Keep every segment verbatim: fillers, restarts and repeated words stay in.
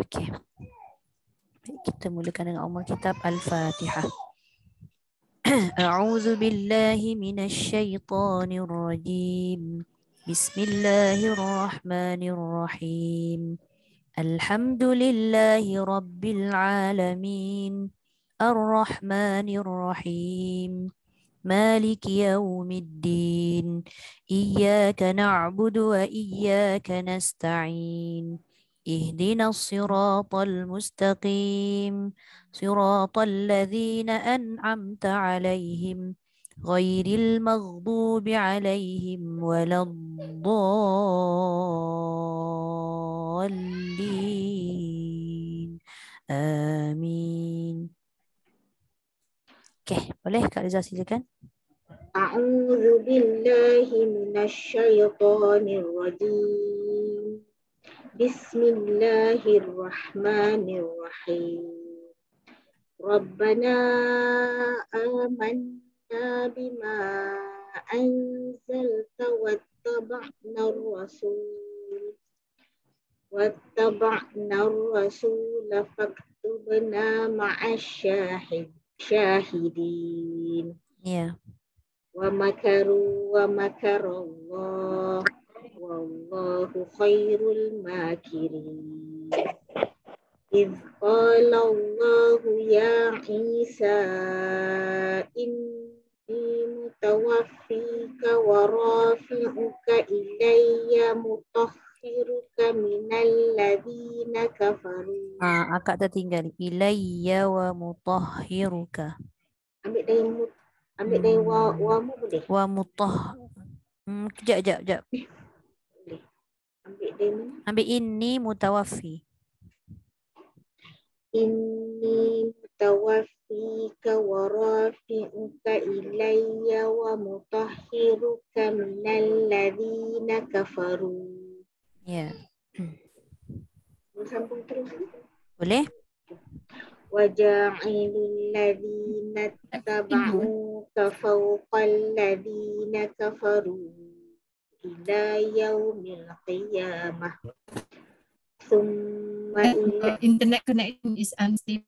Okey. Baik, kita mulakan dengan Ummul Kitab Al-Fatihah. A'udzu billahi minasy syaithanir rajim. Bismillahirrahmanirrahim. Alhamdulillahi rabbil alamin. Ar-Rahmanir Rahim. مالك يوم الدين إياك نعبد وإياك نستعين اهدنا الصراط المستقيم صراط الذين أنعمت عليهم غير المغضوب عليهم ولا الضالين آمين. Okey, boleh Kak Liza silakan. A'udzu billahi minasy syaithanir rajim. Bismillahirrahmanirrahim. Rabbana amanna bima anzalta wattaba'na ar-rasul wattaba'na ar-rasul faktubna ma'asy-syahid syahidin. Ya. Wa makaru wa makarallah wallahu khairul makirin. إذ قال الله يا عيسى إني متوفيك ورافعك إلي مطهرك من الذين كفروا. Ah, akak tertinggal. Ilayya wa mutahhiruka. Ambil dari mut, ambil dari wa, wa mu boleh? Wa mutah. Hmm, kejap, kejap, kejap. Boleh. Ambil dari mana? Ambil ini mutawaffi. Inni mutawaffika wa rafi'uka ilayya wa mutahhiruka minal ladzina kafaru. Ya. Mau sambung terus? Boleh? Wa ja'ilul ladzina tabauka fawqal ladzina kafaru ila yaumil qiyamah. Summa Uh, internet connection is unstable.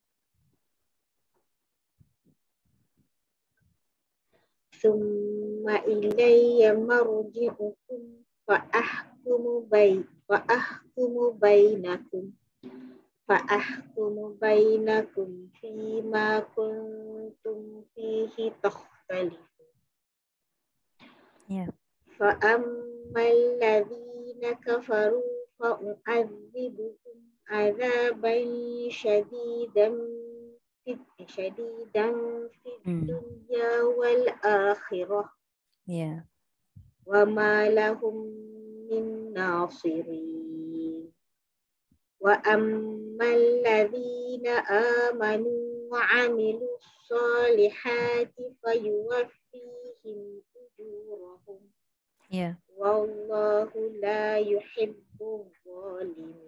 Summa ilayya marji'ukum fa ahkumu bay fa ahkumu bainakum fa ahkumu bainakum fima kuntum fihi takhtalifun. Ya. Fa ammal ladzina kafaru fa u'adzibuhum adzaban syadidan fid syadidan fid Hmm. dunya wal akhirah Ya. wa ma lahum min nasirin. Wa ammal ladzina amanu wa 'amilus solihati fayuwaffihim ujurahum Ya. wallahu la yuhibbul zalimin.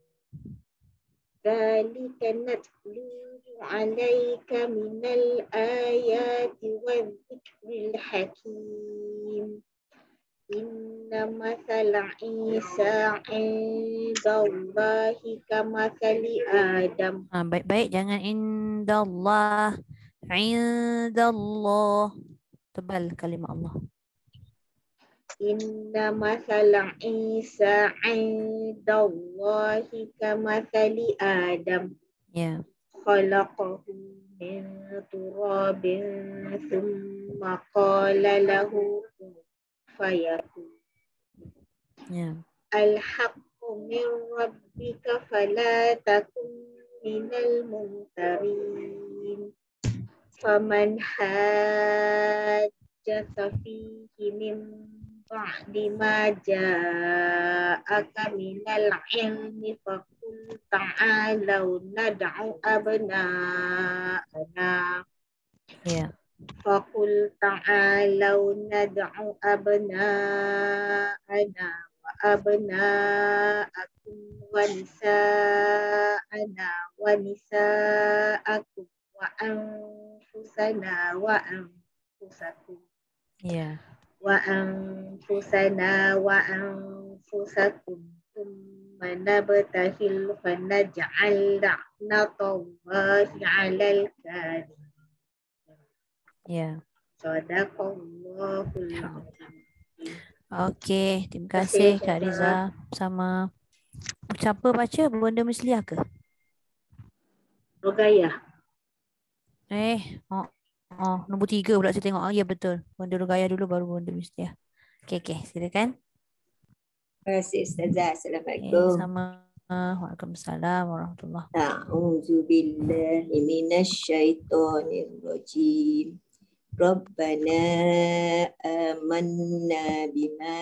Dzalika natluhu 'alaika minal ayati wadh-dhikril hakim. Inna mathala Isa 'indallahi kamathali Adam. Ah, baik-baik, jangan indallah. Indallah. Tebal kalimah Allah. Inna mathala Isa 'indallahi kamathali Adam. Ya. Khalaqahu min turabin thumma qala lahu kun fayakun. Ya. Al-haqqu min rabbika fala takun minal mumtarin. Faman hajjaka fihi min ba'di ma ja'aka minal ilmi faqul ta'alau nad'u abna'ana Ya. Faqul ta'alau nad'u abna'ana wa abna'akum wa nisa'ana wa nisa'akum wa anfusana wa anfusakum Ya. wa anfusana wa anfusakum thumma fanabtahil fanaj'al la'natallahi 'alal kadhib. Ya. Sadaqallahul azim. Okey, terima Terima kasih kasih, Kak Riza. Sama. Siapa baca Bonda Misliah ke? Rogayah. Eh, oh, oh, nombor tiga pula saya tengok. Oh, ya betul. Bonda Rogayah dulu baru Bonda Misliah. Okey, okey, silakan. Terima kasih Ustazah. Okay, Assalamualaikum. sama. Waalaikumsalam warahmatullahi wabarakatuh. A'udzu billahi minasyaitonir rajim. Rabbana amanna bima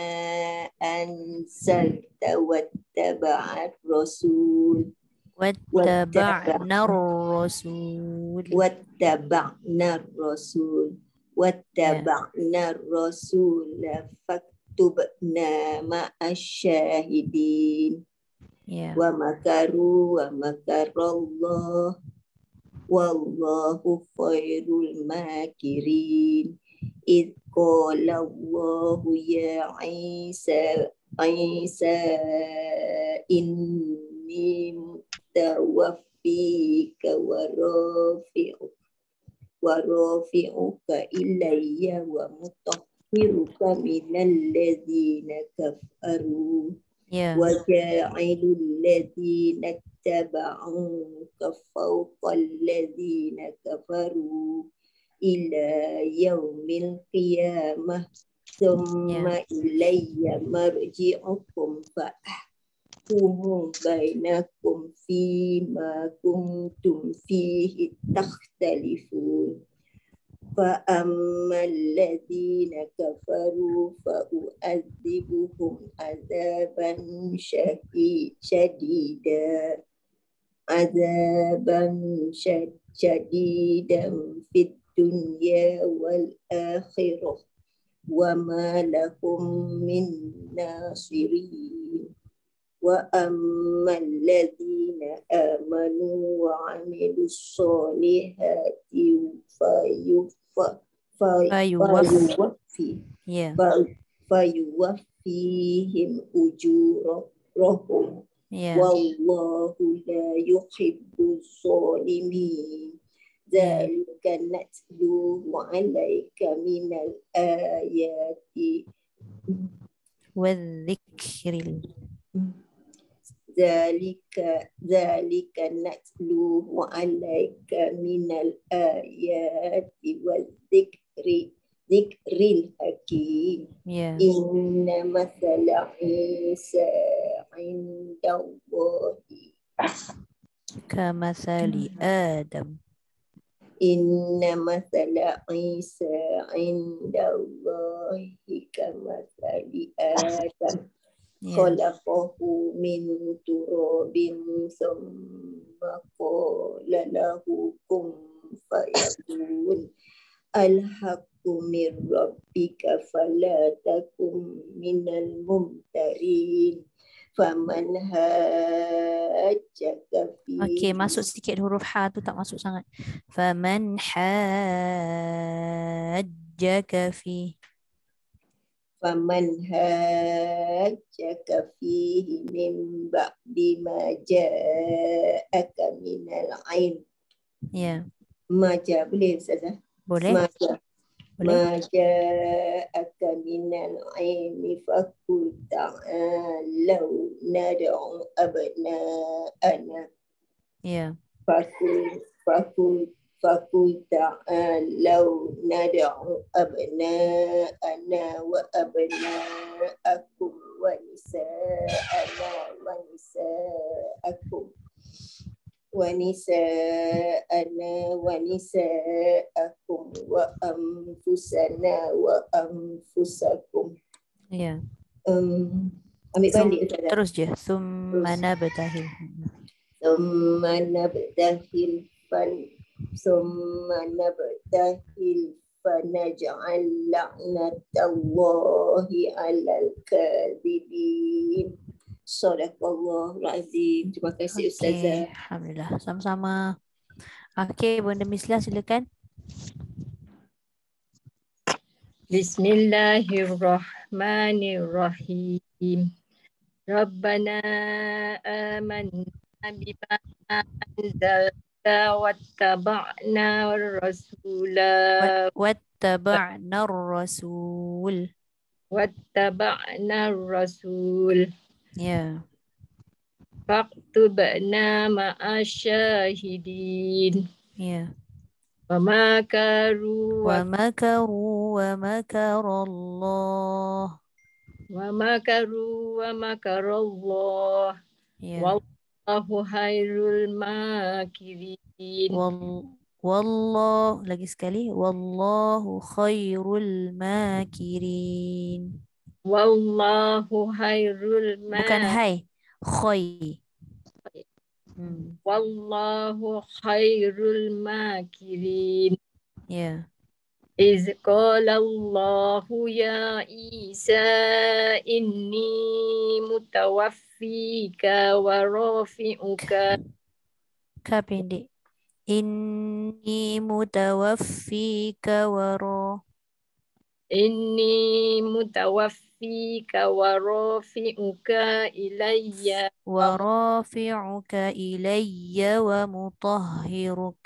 anzalta wattaba'ar rasul Wattaba'na ar-rasul. wattaba'na rasul wattaba'na rasul faktubna ma'asyahidin. Ya. Wa makaru wa makarallah wallahu khairul makirin. Idh qala Allahu ya Isa Isa inni mutawaffika wa rafi'uka wa rafi'uka ilayya wa mutahhiruka minal ladzina kafaru. Ya. وجاعل الذين اتبعوك فوق الذين كفروا إلى يوم القيامة ثم إلي مرجعكم فأحكم بينكم فيما كنتم فيه تختلفون. فأما الذين كفروا فأعذبهم عذابا شديدا عذابا شديدا في الدنيا والآخرة وما لهم من ناصرين. وأما الذين آمنوا وعملوا الصالحات فيوفي Ya. فيوفيهم أجورهم Ya. والله لا يحب الظالمين. ذلك نتلوه عليك من الآيات والذكر ذلك ذلك نتلوه عليك من الآيات والذكر ذكر الحكيم. Ya. إن مثل عيسى عند الله كمثل آدم. إن مثل عيسى عند الله كمثل آدم Ya. خلقه من تراب ثم قال له كن فيكون. الحق من ربك فلا تكن من الممترين. فمن هاجك فيه. Okey, masuk sikit huruf ha tu tak masuk sangat. Faman hajjaka fi. فمن هاجك فيه من بعد ما جاءك من العلم. Ya. ما جاء boleh Ustazah? Boleh? ما جاء Boleh? ما جاءك من العلم فقل تعالوا ندعو أبناءنا Ya. فقل فقل فقل تعالوا ندعو أبناءنا وأبناءكم ونساءنا ونساءكم ونساءنا ونساءكم وأنفسنا وأنفسكم. Ya. Um, ambil Sum, balik Ustazah. terus je. Summa nabtahil. ثم نبتهل فن ثم نبتهل فنجعل لعنة الله على الكاذبين. Sadaqallahul azim. Terima kasih Ustazah. Okey, alhamdulillah. Sama-sama. Okey, Bonda Misliah silakan. Bismillahirrahmanirrahim. Rabbana amanna bima anzalta wattaba'na rasula Wat- Wattaba'na ar-rasul. wattaba'na rasul Ya. faktubna ma'asyahidin Ya. wa makaru wa Wa makaru wa makarallah. wa makaru wa makarallah Ya. wallahu khairul makirin Wal Wallah, lagi sekali. Wallahu khairul makirin. wallahu khairul Bukan makirin hai. Khoi. Hmm. wallahu khairul makirin Ya. iz qala Allahu ya Isa inni mutawaffika wa rafi'uka Ka pendek. Inni mutawaffika wa ra. inni mutawaffika wa rafi'uka ilayya Wa rafi'uka ilayya wa mutahhiruk.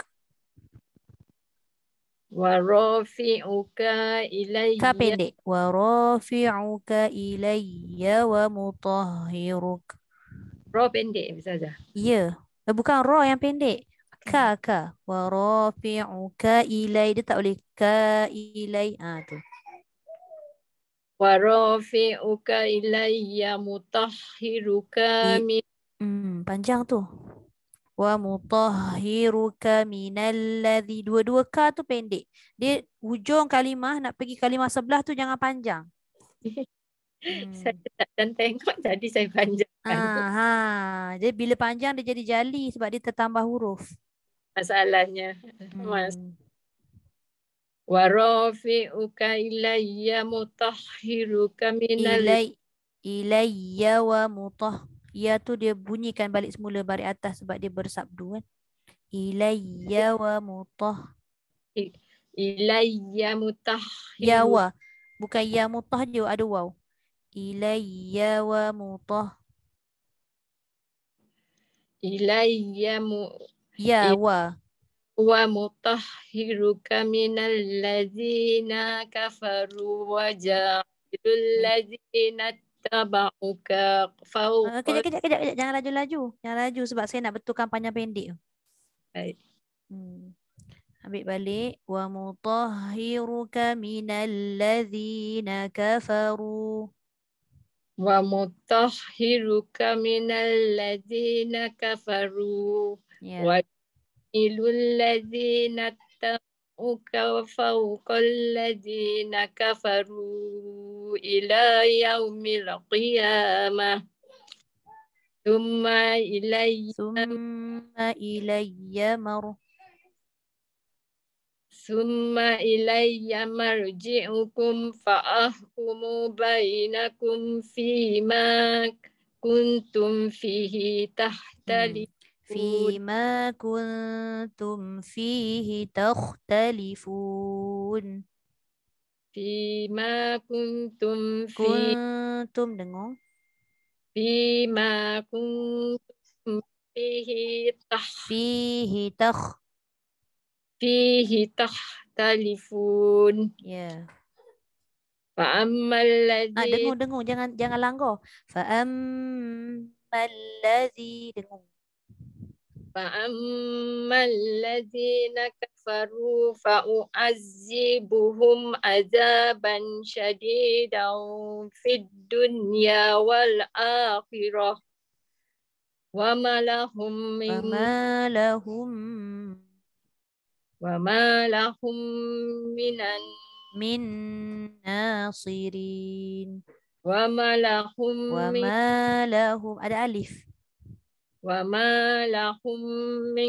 wa rafi'uka Ka ilayya pendek. Wa rafi'uka ilayya wa mutahhiruk. Ra pendek saja. Ya. Eh, bukan ra yang pendek. Ka ka. Wa rafi'uka ilai. Dia tak boleh ka ilai. Ah tu. Wa rafi'uka ilayya mutahhiruka I, min hmm, panjang tu. Wa mutahhiruka minalladzi. Dua-dua ka tu pendek. Dia hujung kalimah nak pergi kalimah sebelah tu jangan panjang. saya Hmm. tak dan tengok jadi saya panjangkan. Ah, ha. Dia bila panjang dia jadi jali sebab dia tertambah huruf. Masalahnya. Mas. Hmm. Wa rafi'uka ilayya mutahhiruka minal Ilai ilayya wa mutah. Ya tu dia bunyikan balik semula baris atas sebab dia bersabdu kan. Ilayya wa mutah. ilayya mutahhiruka Ya wa. Bukan ya mutah je ada waw. Ilayya wa mutah. ilayya mu Ya I- wa. wa mutahhiruka minal ladzina kafaru wa ja'ilul ladzina tabauka Uh, fawqa. kejap, kejap, kejap, kejap. Jangan laju-laju. Jangan laju sebab saya nak betulkan panjang pendek. Baik. Hmm. Ambil balik. Wa mutahhiruka minal ladzina kafaru. Wa mutahhiruka minal ladzina kafaru Ya. wa ilul ladzina tabauka fawqal ladzina kafaru ila yaumil qiyamah. Thumma ilayya Summa ilayya mar. Summa ilayya marji'ukum fa'ahkumu bainakum fima kuntum fihi Hmm. tahtalifun. Fima kuntum fihi takhtalifun. Fima kuntum fi Kuntum dengung. Fima kuntum fihi tah Fihi takh. fihi tahtalifun. Ya. Fa'ammal Ah, ladzi dengung, dengung. Jangan jangan langgar. Fa'ammal ladzi. Dengung. فأما الذين كفروا فأعذبهم عذابا شديدا في الدنيا والآخرة وما لهم من Wama lahum وما لهم من min nasirin. وما لهم من Wama lahum. Ada alif. وما لهم من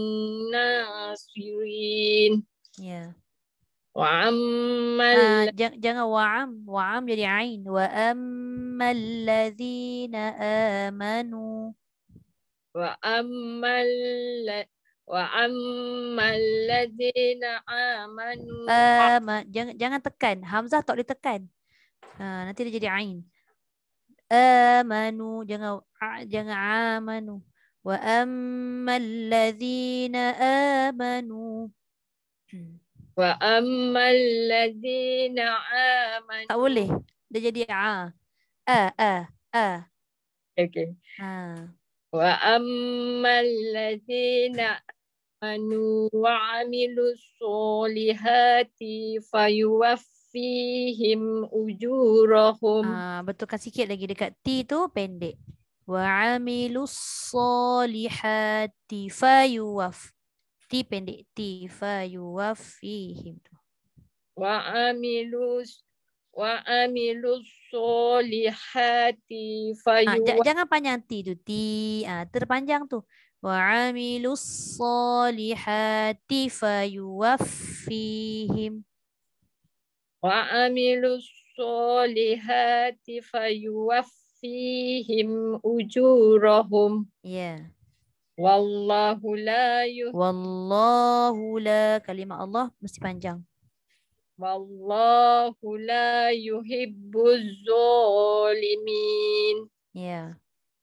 ناصرين Ya. وأما Ah, jangan, jangan wa'am. Wa'am jadi ain. Wa ammal ladzina amanu. وأما ال- وأما الذين آمنوا Ama, jangan jangan tekan. Hamzah tak boleh tekan. Ha, nanti dia jadi ain. amanu. Jangan a- jangan amanu. Wa ammal ladzina amanu. Hmm. Wa ammal ladzina amanu. Tak boleh. Dia jadi a. A a a. Okay. Ha. Wa ammal ladzina amanu wa amilus solihati fayuwaffihim ujurahum. Ah, betulkan sikit lagi dekat T tu pendek. Wa amilus solihati fayuwaf. T pendek. T fayuwaffihim tu. Wa amilus wa amilus solihati Ah, ja- fayuwaffihim. jangan panjang T tu. T ah, terpanjang tu. Wa amilus solihati fayuwaffihim. Wa amilus solihati fayuwaffihim ujurahum. Ya. Wallahu la yuh Wallahu la, kalimat Allah mesti panjang. Wallahu la yuhibbuz zalimin. Ya.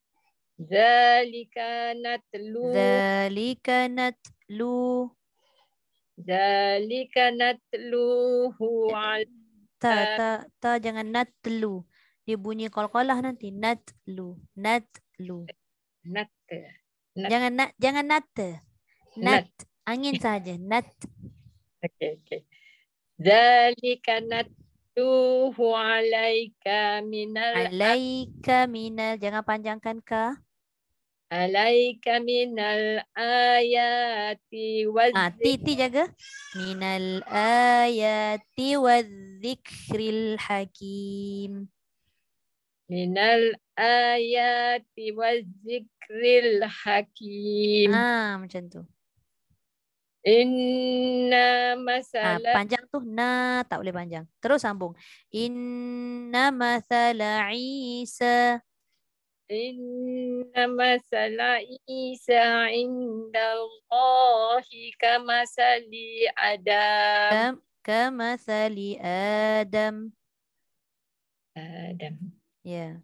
Zalika natlu Dzalika natlu. Zalika natluhu al Ta ta ta jangan natlu. Dia bunyi qalqalah nanti. Natlu. Natlu. nat Nat. Jangan nat jangan nat. Nat. Nat. Angin saja. Nat. Okay, okay. Zalika natluhu alaika minal Alaika minal, jangan panjangkan ka. alaika minal ayati waz Ah, ti ti jaga. Minal ayati wadh-dhikril hakim. minal ayati waz zikril hakim. Ah, macam tu. Inna Ah, masala panjang tu na, tak boleh panjang. Terus sambung. Inna mathala Isa. Inna masala Isa indallahi kamasali Adam. Kam kamathali Adam. Adam. Ya.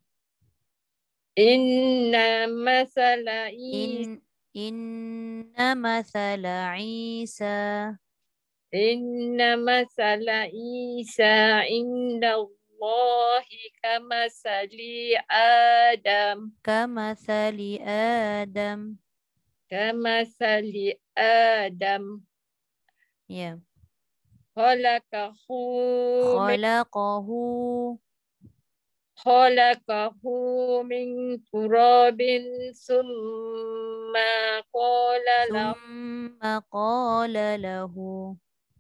Inna masala Isa In inna mathala Isa. Inna masala Isa indallahi kamasali Adam. Kamathali Adam. Kamasali Adam. Ya. Khalaqahu min Khalaqahu. Khalaqahu min turabin summa qala lahu Thumma qala lahu.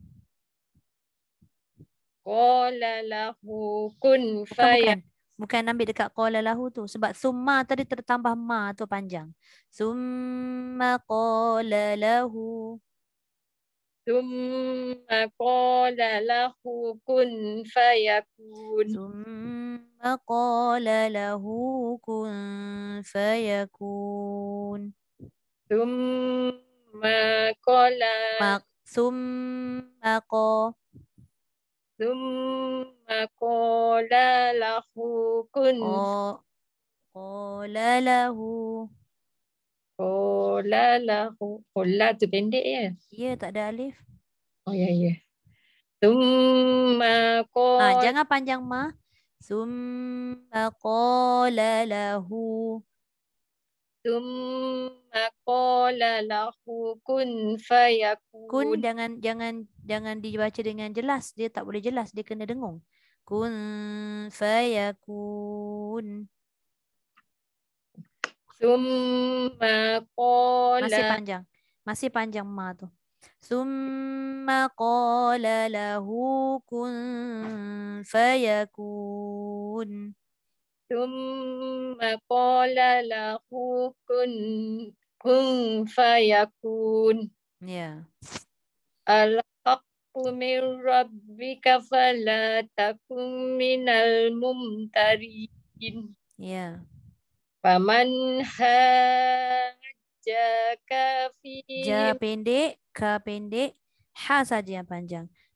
qala lahu kun Bukan, faya bukan. Bukan ambil dekat qala lahu tu. Sebab summa tadi tertambah ma tu panjang. Summa qala lahu. summa qala lahu kun fayakun. Summa qala lahu kun fayakun. Summa qala Mak summa qa. summa qala lahu kun Qa- Qala lahu. qala lahu. Qala tu pendek ya. Ya, tak ada alif. Oh ya ya. Summa Ah, qala jangan panjang ma. Summa qala lahu. summa qala lahu kun fayakun. Kun jangan jangan jangan dibaca dengan jelas. Dia tak boleh jelas, dia kena dengung. Kun fayakun. Summa Masih qala panjang. Masih panjang ma tu. Summa qala lahu kun fayakun. summa qala lahu kun kun fayakun. Ya. Al-haqqu min rabbika fala takun minal mumtarin. Ya. Faman hajjaka fi Ja pendek, ka pendek, ha saja yang panjang.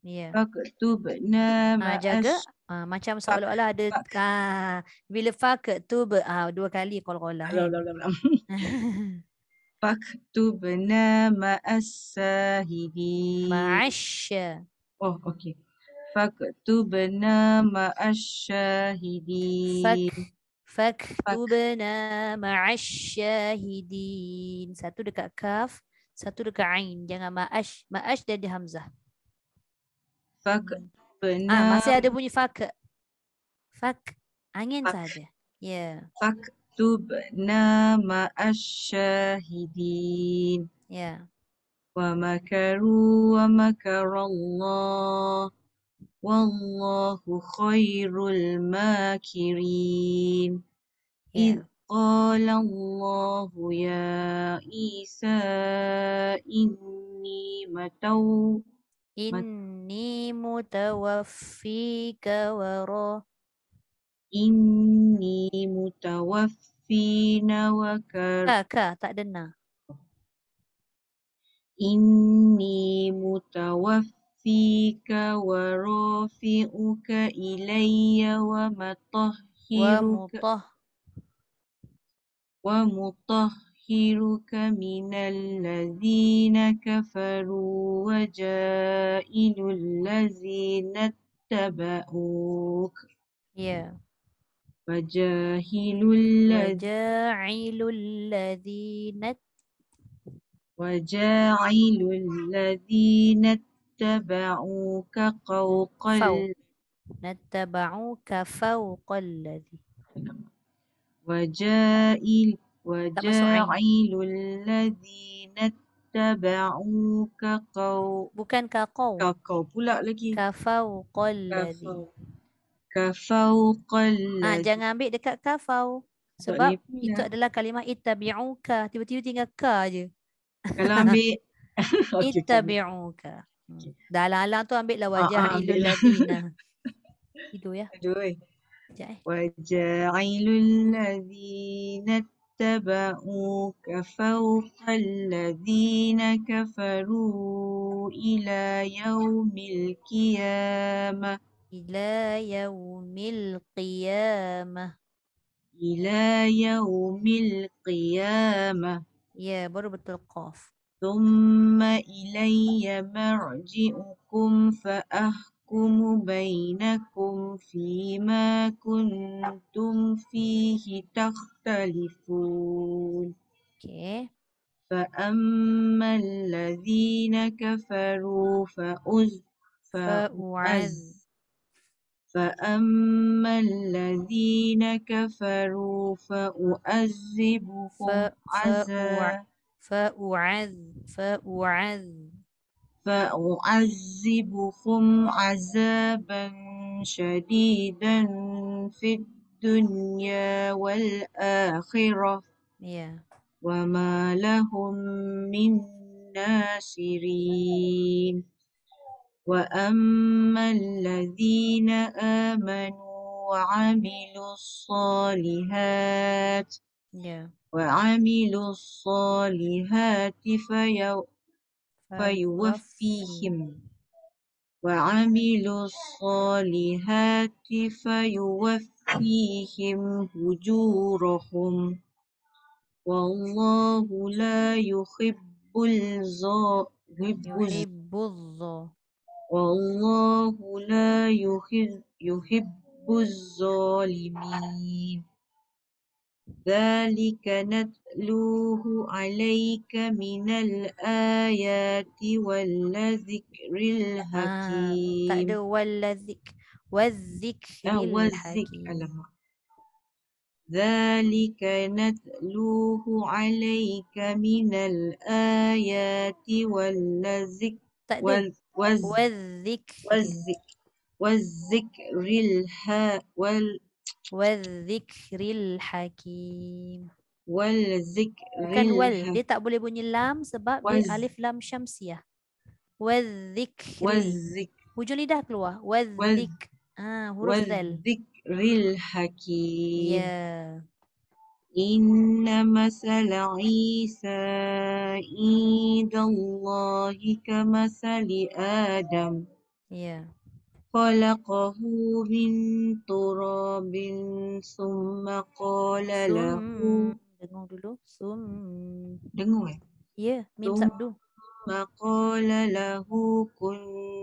Ya. faktubna Ah, jaga. ma'ash Ah, macam fak seolah-olah ada fak ah, bila faktub ah, dua kali qalqalah alah, kan. alah, alah, alah. faktubna ma'as-sahidin. Ma'ash. Oh, okey. Faktubna Fak ma'ash-syahidin. Fak faktubna ma'ash syahidin. Satu dekat kaf, satu dekat ain. Jangan ma'ash. Ma'ash dia ada hamzah. Hmm. Ah, faktubna masih ada bunyi fak. Fak. Angin fak saja. Ya. faktubna ma'ash-syahidin. Ya. Wa makaru wa makarallah. Wallahu khairul makirin. إذ Ya. قال الله يا عيسى إني متو مت Inni mutawaffika wara. إني متوفين وكر Ka, ka, tak dengar. إني متوفيك ورافعك إلي Wa ومطهرك mutah. ومطهرك من الذين كفروا وجائل الذين اتبعوك Ya. وجاهل الذين Waja'ilul ladhina وجاعل الذين اتبعوك فوق faw. ال... Nattaba'uka fawqal ladhi. وجائل Tak masuk ain. وجاعل الذين اتبعوك قو Bukan ka qaw. kau pula lagi Ka fawqal ladhi. kafau kafauqal Ah, ladzi jangan ambil dekat kafaw. tak Sebab boleh itu pula adalah kalimah ittabi'uka. Tiba-tiba tinggal ka je. kalau ambil okey okey ambil Ittabi'uka. Hmm. okey Dah alang-alang tu ambil lah ah ah, ambil waja'ilul lah ladhina. Itu ya. aduh oi. Sekejap eh. وجاعل الذين اتبعوك فوق الذين كفروا إلى يوم القيامة Ila yaumil qiyamah. إلى يوم القيامة Ya, baru betul qaf. ثم إلي مرجعكم فأحكم بينكم فيما كنتم فيه تختلفون Okey. فأما الذين كفروا فأز Fa'u'adh. فأعز فأما الذين كفروا فأعذبهم Fa fa'u'a عذاب fa'u'adh. Fa'u'adh. فأعذبهم عذابا شديدا في الدنيا والآخرة Ya. وما لهم من ناصرين وأما الذين آمنوا وعملوا الصالحات Ya. وعملوا الصالحات في فيوفيهم Fayuwaffi. وعملوا الصالحات فيوفيهم أجورهم والله لا يحب الظا- يحب الظ- Yuhibbudh. والله لا يحب يحب الظالمين ذلك نتلوه عليك من الآيات والذكر Ah, tak الحكيم ada waladzik. آه Wadzikril والذكر hakim. ألم ذلك نتلوه عليك من الآيات والذكر Tak ada. وال والز Wadzikri. والذكر والذكر الها وال Wadzikril hakim. والذكر Bukan wal. الها Dia tak boleh bunyi lam sebab dia والز alif lam syamsiah. Wadzikril. والذكر Hujung lidah keluar. والذ Wadzik. Ah, huruf dal. والذكر الحكيم Ya. إن مثل عيسى عند الله كمثل آدم Ya. Khalaqahu min turabin summa qala lahu. Sum. Dengung dulu. Sum. Dengar eh? Ya. Mim Summa sabdu. qala lahu kun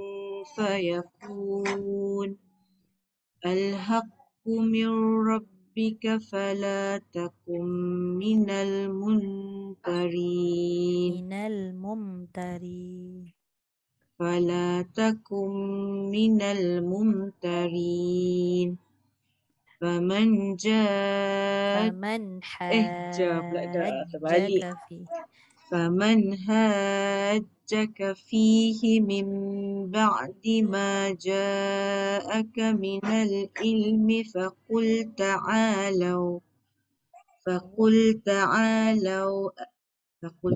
fayakun. Al-haqqu min rabbika fala takum minal muntarin. Minal mumtari. فلا تكن من الممترين فمن جاء Faman eh ja pula dah terbalik hajjaka fi. فمن هاجك فيه من بعد ما جاءك من العلم فقل تعالوا فقل تعالوا فقل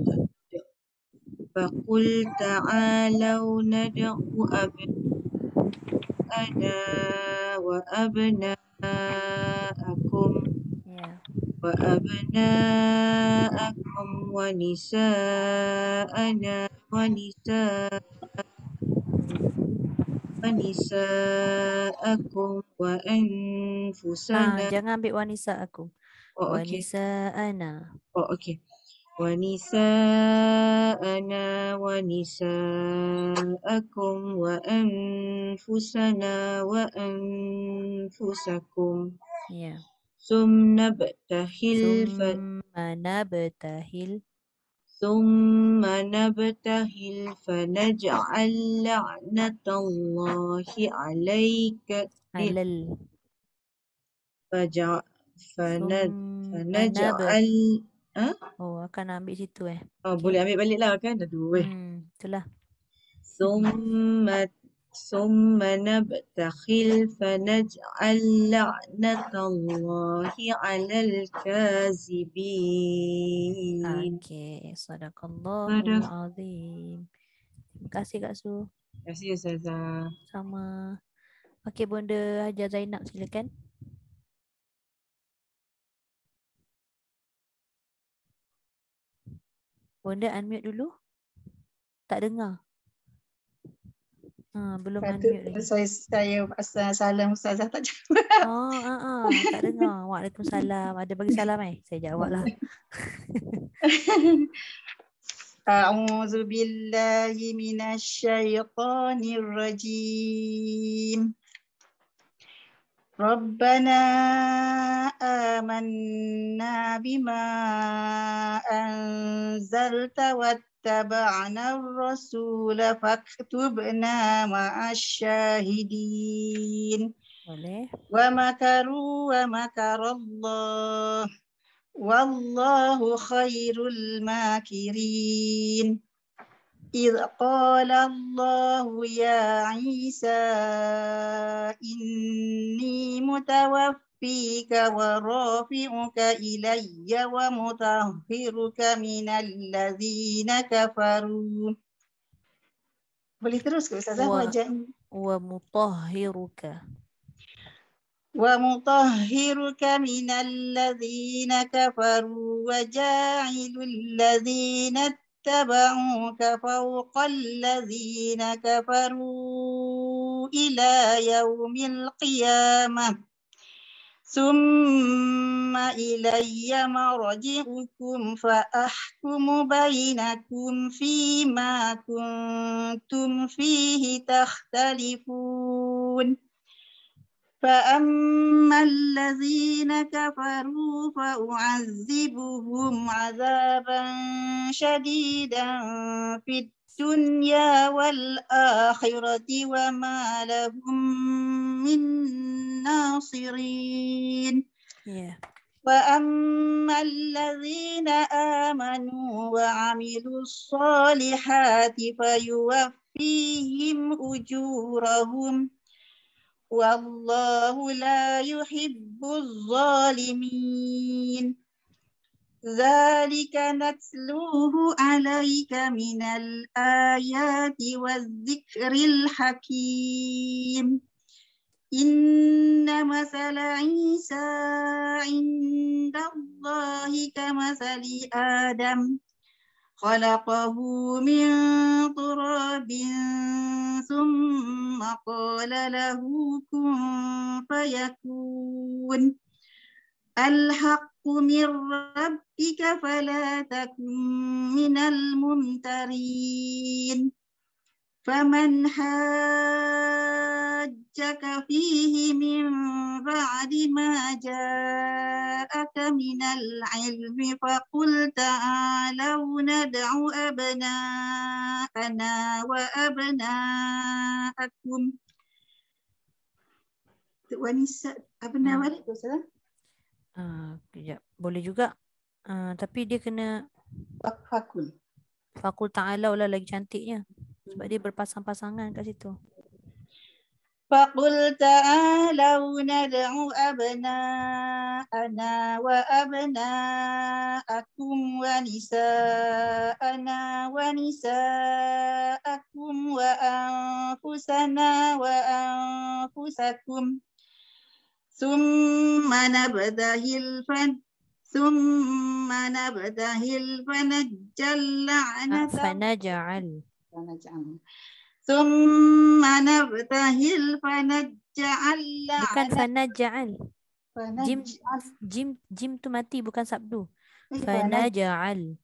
فقل تعالوا ندع أبناءنا وأبناءكم Ya. وأبناءكم ونساءنا ونساء ونساءكم Ah, وأنفسنا. jangan ambil wanisa aku. Oh, okay. Wanisa ana. Oh, okay. ونساءنا ونساءكم وأنفسنا وأنفسكم Ya. ثم نبتهل ف... Summa nabtahil. ثم نبتهل فنجعل لعنة الله عليك Alal. فجع... فن... Summa nab. فنجعل ها؟ Oh, akan ambil situ eh. Oh, Okay. boleh ambil balik lah kan? Aduh. Eh. Hmm, itulah. ثم ثم نبتخل فنجعل لعنة الله على الكاذبين. Okay. Sadaqallahul Sadaq. azim. Terima kasih Kak Su. Terima kasih Ustazah. Sama. Okay, Bonda Hajar Zainab silakan. Bonda unmute dulu. Tak dengar. Ha, belum unmute lagi. Saya saya asal salam Ustazah tak jawab. Oh, ah, ah, tak dengar. Waalaikumsalam. Ada bagi salam eh? Saya jawab lah. A'udzu billahi minasyaitonir rajim. Rabbana amanna bima anzalta wattaba'na ar-rasula faktubna ma'asyahidin. Boleh. Wa makaru wa makarallah. Wallahu khairul makirin. إذ قال الله يا عيسى إني متوفيك ورافعك إلي ومطهرك من الذين كفروا. Boleh terus ke Ustazah Wa- wajahnya? Wa mutahhiruka. ومطهرك من الذين كفروا وجاعل الذين اتبعوك فوق الذين كفروا إلى يوم القيامة ثم إلي مرجعكم فأحكم بينكم فيما كنتم فيه تختلفون فأما الذين كفروا فأعذبهم عذابا شديدا في الدنيا والآخرة وما لهم من ناصرين. Yeah. وأما الذين آمنوا وعملوا الصالحات فيوفيهم أجورهم والله لا يحب الظالمين. ذلك نتلوه عليك من الآيات والذكر الحكيم. إن مثل عيسى عند الله كمثل آدم خلقه من تراب ثم قال له كن فيكون الحق من ربك فلا تكن من الممترين فمن حاجك فيه من بعد ما جاءك من العلم فقل تعالوا ندع أبناءنا وأبناءكم ونساء أبناء Hmm. ولد Ustazah? Ah, kejap. Boleh juga. Ah, tapi dia kena Fakul. fakul ta'alau lah lagi cantiknya. Sebab dia berpasang-pasangan kat situ. فقل تعالوا ندع أبناءنا وأبناءكم ونساءنا ونساءكم وأنفسنا وأنفسكم ثم نبتهل فن ثم نبتهل فنجعل Ah, لعنة fanaja'al. فنجعل ثم نبتهل فنجعل Bukan لعنة fanaja'al. Jim فنجعل jim jim tu mati bukan sabdu. فنج- Fanaja'al.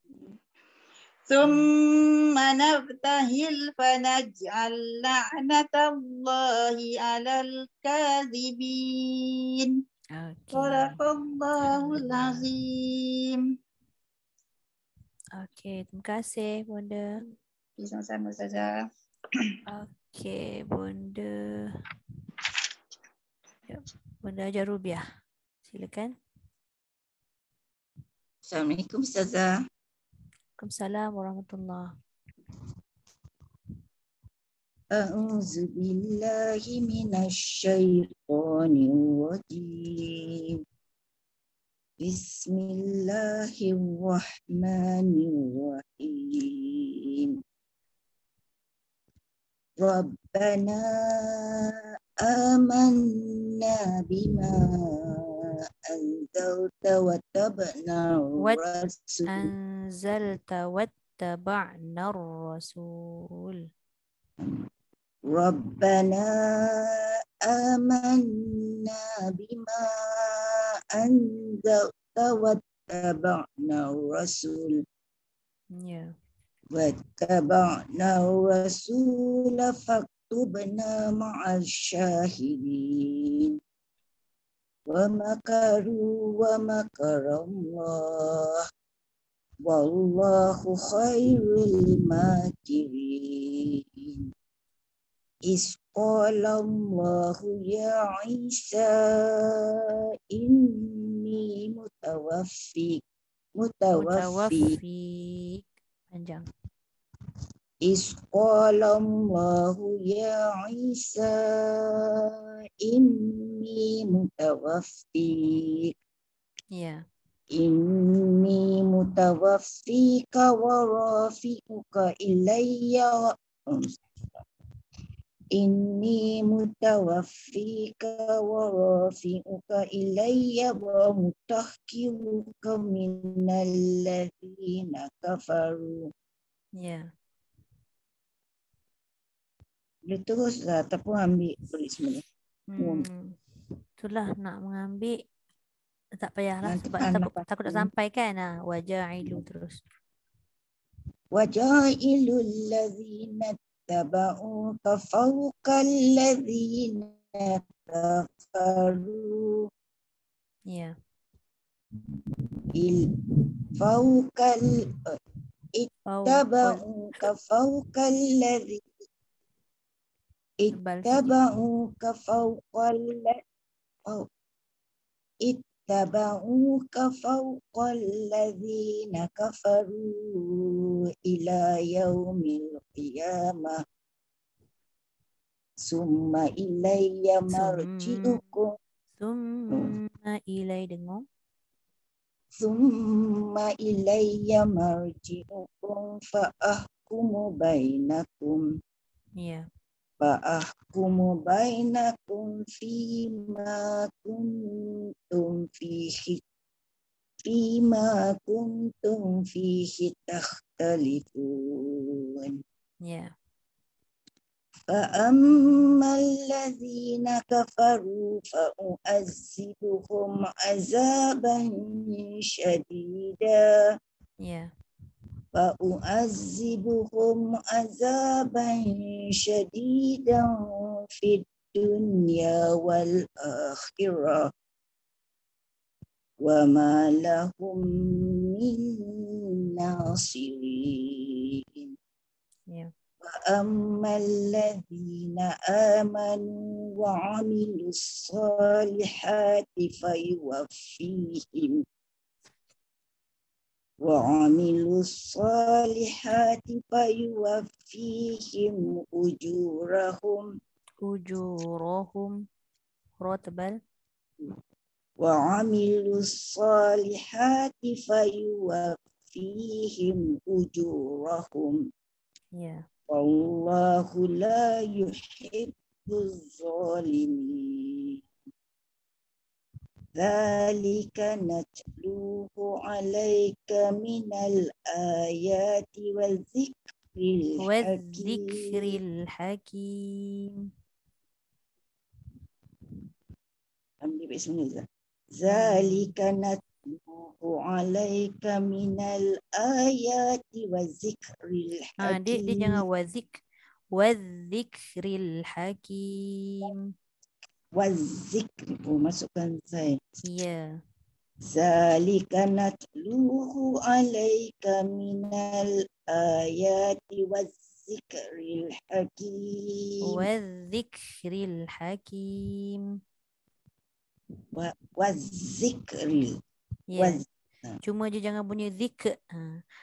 ثم نبتهل فنجعل لعنة الله على الكاذبين Okey. صدق الله العظيم. Okey, terima kasih Bunda. Sama-sama saja. Okey, Bunda. Yep. Bunda Hajar Rubiah. Silakan. Assalamualaikum Ustazah. Waalaikumsalam warahmatullahi. A'udzu billahi minasyaitonir rajim. Bismillahirrahmanirrahim. Rabbana amanna bima anzalta wa tabna Wat rasul. anzalta wattaba'na ar-rasul. Rabbana amanna bima anzalta wa tabna rasul. Ya. واتبعنا الرسول فاكتبنا مع الشاهدين ومكروا ومكر الله والله خير الماكرين إذ قال الله يا عيسى إني متوفيك متوفيك Mutawaffi. Panjang. إذ قال الله يا عيسى إني متوفيك Ya. إني متوفيك ورافعك إلي إني متوفيك ورافعك إلي ومطهرك من الذين كفروا. Ya. Boleh terus lah ataupun ambil balik semula. Hmm. Itulah nak mengambil. Tak payahlah Nanti sebab anak takut, takut tak sampai kan. Nah, waja'ilu terus. وجائل الذين اتبعوك فوق الذين كفروا Ya. il- فوق ال- Fawqal اتبعوك فوق الذي tebal sikit. اتبعوك فوق ال- فوق- اتبعوك فوق الذين كفروا إلى يوم القيامة ثم إلي مرجعكم Summa ilai dengung. ثم إلي مرجعكم فأحكم بينكم Ya. فأحكم بينكم فيما كنتم فيه فيما كنتم فيه تختلفون Ya. فأما الذين كفروا فأعذبهم عذابا شديدا Ya. فأعذبهم عذابا شديدا في الدنيا والآخرة وما لهم من ناصرين Ya. وأما الذين آمنوا وعملوا الصالحات فيوفيهم وعملوا الصالحات فيوفيهم أجورهم Ujurahum. Rotbal. وعملوا الصالحات فيوفيهم أجورهم Ya. والله لا يحب الظالمين ذلك نتلوه عليك من الآيات والذكر الحكيم والذكر الحكيم. Ambil bait semula. Zalika natluhu alaika minal ayati wazikril Ha, dia, dia jangan hakim. wazik. Wadzikril hakim. Wazikr. Oh, masukkan zai. Ya. Zalika natluhu alaika minal ayati wazikril hakim. Wadzikril hakim. Wa- Wazikril. Ya. Waz. Cuma dia jangan bunyi zik. Ha.